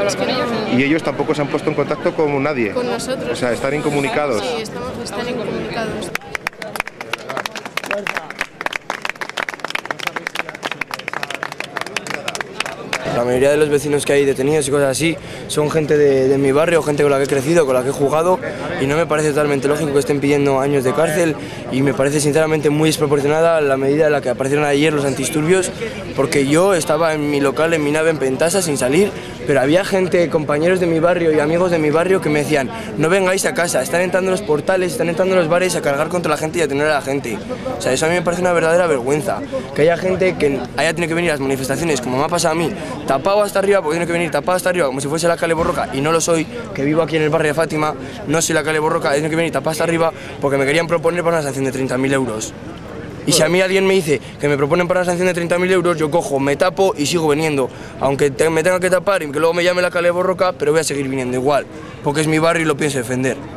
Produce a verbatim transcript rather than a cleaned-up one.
Es que no. Y ellos tampoco se han puesto en contacto con nadie. Con nosotros. O sea, están incomunicados. Sí, estamos, están incomunicados. La mayoría de los vecinos que hay detenidos y cosas así son gente de, de mi barrio, gente con la que he crecido, con la que he jugado, y no me parece totalmente lógico que estén pidiendo años de cárcel, y me parece sinceramente muy desproporcionada la medida en la que aparecieron ayer los antidisturbios, porque yo estaba en mi local, en mi nave en Pentasa, sin salir, pero había gente, compañeros de mi barrio y amigos de mi barrio que me decían: no vengáis a casa, están entrando en los portales, están entrando en los bares a cargar contra la gente y a detener a la gente. O sea, eso a mí me parece una verdadera vergüenza, que haya gente que haya tenido que venir a las manifestaciones, como me ha pasado a mí, tapado hasta arriba, porque tiene que venir tapado hasta arriba como si fuese la Cale Borroca, y no lo soy, que vivo aquí en el barrio de Fátima, no soy la Cale Borroca, he tenido que venir tapado hasta arriba porque me querían proponer para una sanción de treinta mil euros. Y si a mí alguien me dice que me proponen para una sanción de treinta mil euros, yo cojo, me tapo y sigo viniendo. Aunque te, me tenga que tapar y que luego me llame la Cale Borroca, pero voy a seguir viniendo igual, porque es mi barrio y lo pienso defender.